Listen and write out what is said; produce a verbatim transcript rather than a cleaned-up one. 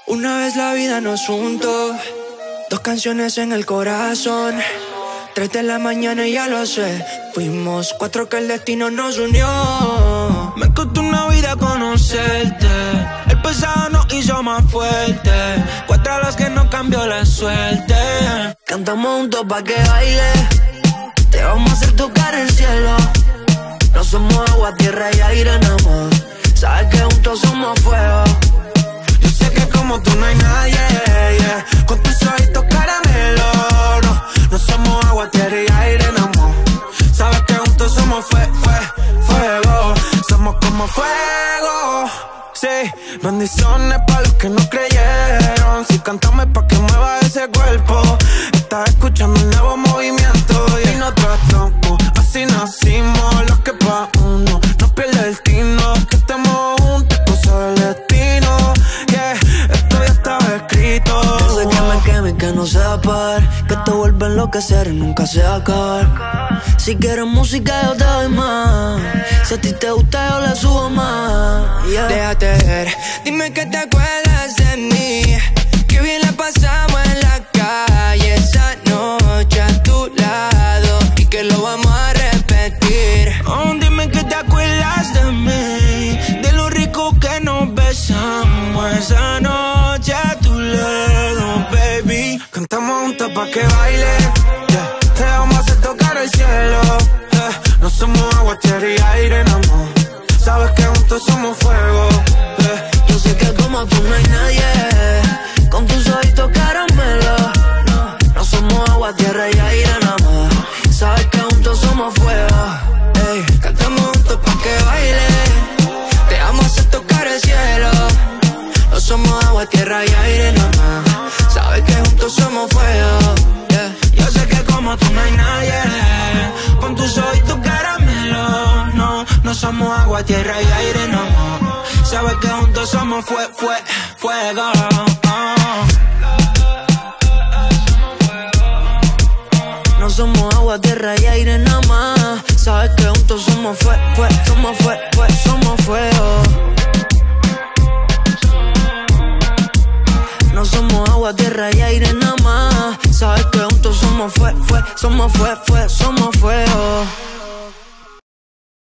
Una vez la vida nos juntó, dos canciones en el corazón. Tres de la mañana y ya lo sé, fuimos cuatro que el destino nos unió. Me costó una vida conocerte, el pasado nos hizo más fuerte. Cuatro a las que no cambió la suerte. Cantamos juntos pa' que baile, te vamos a hacer tocar el cielo. No somos agua, tierra y aire nada más, sabes que juntos somos fuego. Yo sé que como tú no hay nadie, yeah. Con tus ojitos caramelo, no, no somos agua, tierra y aire nada más, sabes que juntos somos fue, fue, fuego. Somos como fuego, sí. Bendiciones para los que no creyeron. Si cantamos pa' que mueva ese cuerpo. Estás escuchando un nuevo movimiento, yeah. Y nosotros somos, así nacimos. Los que pa' uno nos pierde el tino. Que estemos juntos, cosa del destino, yeah. Esto ya estaba escrito. Desde que me queme y que no sea par, que te vuelve a enloquecer y nunca se va a acabar. Si quieres música yo te doy más, si a ti te gusta yo le subo más, yeah. Déjate ver, dime que te acuerdas de mí, que bien la pasamos en la calle esa noche a tu lado y que lo vamos a repetir. Oh, dime que te acuerdas de mí, de lo rico que nos besamos esa noche a tu lado, baby. Cantamos juntos pa' que baile, yeah. Te vamos a hacer tocar el cielo, yeah. No somos agua, tierra y aire nada más, sabes que juntos somos fuego, yeah. Yo sé que como tú no hay nadie, con tus ojitos caramelo. No, no somos agua, tierra y aire nada más, sabes que juntos somos fuego. Ey, cantamos juntos pa' que baile, te vamos a hacer tocar el cielo. No somos agua, tierra y aire nada más, sabes que juntos somos fuego, yeah. Yo sé que como tú no hay nadie, con tus ojitos caramelo. No, no somos agua, tierra y aire nada más, sabes que juntos somos fue, fue, fuego, oh. No somos agua, tierra y aire nada más, sabes que juntos somos fue, fue, somos fue, fue, somos fuego. No somos agua, tierra y aire nada más, sabes que juntos somos fue, fue, somos fue, fue, somos